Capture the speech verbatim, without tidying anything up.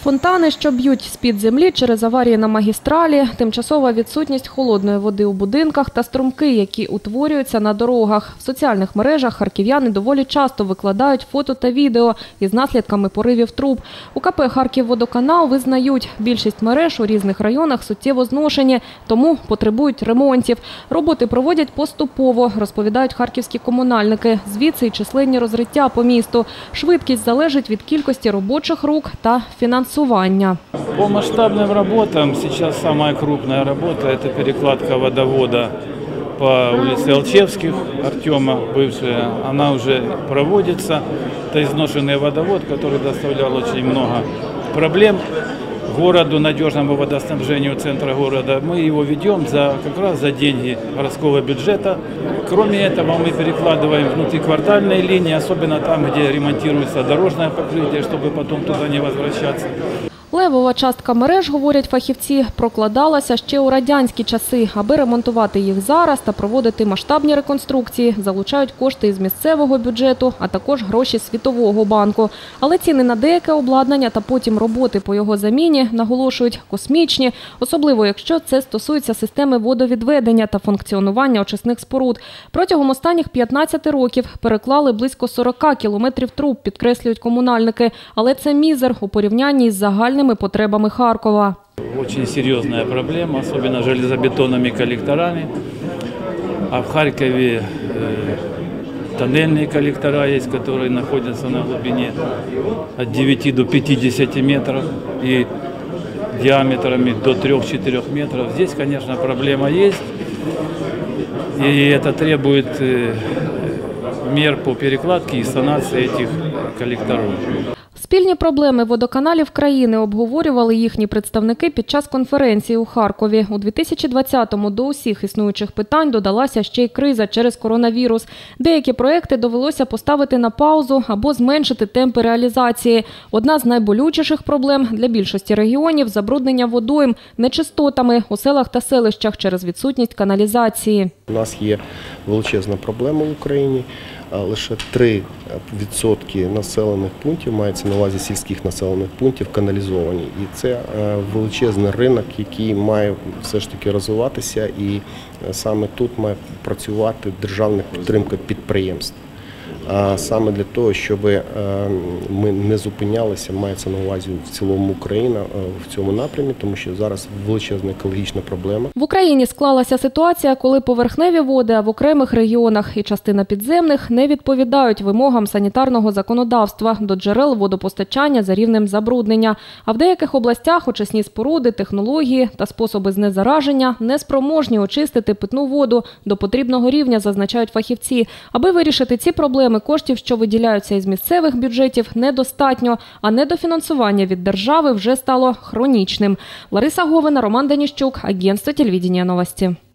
Фонтани, що б'ють з-під землі через аварії на магістралі, тимчасова відсутність холодної води у будинках та струмки, які утворюються на дорогах. В соціальних мережах харків'яни доволі часто викладають фото та відео із наслідками поривів труб. У ка пе «Харківводоканал» визнають, більшість мереж у різних районах суттєво зношені, тому потребують ремонтів. Роботи проводять поступово, розповідають харківські комунальники. Звідси й численні розриття по місту. Швидкість залежить від кількості робочих рук та фінансування. По масштабным работам сейчас самая крупная работа – это перекладка водовода по улице Алчевских, Артема бывшая. Она уже проводится. Это изношенный водовод, который доставлял очень много проблем городу, надежному водоснабжению центра города. Мы его ведем за, как раз за деньги городского бюджета. Кроме этого, мы перекладываем внутриквартальные линии, особенно там, где ремонтируется дорожное покрытие, чтобы потом туда не возвращаться. Левова частка мереж, говорять фахівці, прокладалася ще у радянські часи. Аби ремонтувати їх зараз та проводити масштабні реконструкції, залучають кошти із місцевого бюджету, а також гроші Світового банку. Але ціни на деяке обладнання та потім роботи по його заміні, наголошують, космічні, особливо якщо це стосується системи водовідведення та функціонування очисних споруд. Протягом останніх п'ятнадцяти років переклали близько сорока кілометрів труб, підкреслюють комунальники. Але це мізер у порівнянні із загальним потребами Харкова. Очень серьезная проблема, особенно железобетонными коллекторами. А в Харькове э, тоннельные коллектора есть, которые находятся на глубине от девяти до пятидесяти метров и диаметрами до трёх-четырёх метров. Здесь, конечно, проблема есть, и это требует э, мер по перекладке и санации этих коллекторов. Спільні проблеми водоканалів країни обговорювали їхні представники під час конференції у Харкові. У дві тисячі двадцятому до усіх існуючих питань додалася ще й криза через коронавірус. Деякі проекти довелося поставити на паузу або зменшити темпи реалізації. Одна з найболючіших проблем для більшості регіонів – забруднення водойм нечистотами у селах та селищах через відсутність каналізації. У нас є величезна проблема в Україні. Лише три відсотки населених пунктів, мається на увазі сільських населених пунктів, каналізовані. І це величезний ринок, який має все ж таки розвиватися, і саме тут має працювати державна підтримка підприємств. А саме для того, щоб ми не зупинялися, мається на увазі в цілому Україна в цьому напрямі, тому що зараз величезна екологічна проблема. В Україні склалася ситуація, коли поверхневі води в окремих регіонах і частина підземних не відповідають вимогам санітарного законодавства до джерел водопостачання за рівнем забруднення. А в деяких областях очисні споруди, технології та способи знезараження не спроможні очистити питну воду до потрібного рівня, зазначають фахівці. Аби вирішити ці проблеми, коштів, що виділяються із місцевих бюджетів, недостатньо, а недофінансування від держави вже стало хронічним. Лариса Говина, Роман Даніщук, Агентство телевидения новости.